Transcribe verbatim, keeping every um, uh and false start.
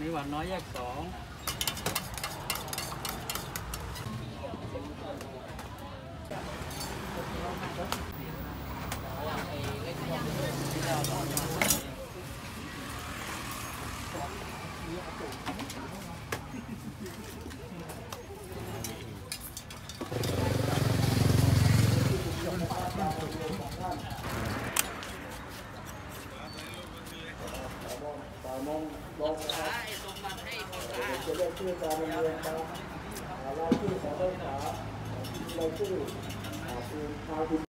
หวานน้อยแยกสองมองลงจะเรียกชื่อการโรงเรียนมาเราชื่อของนักศึกษาเราชื่อคือพาคุณ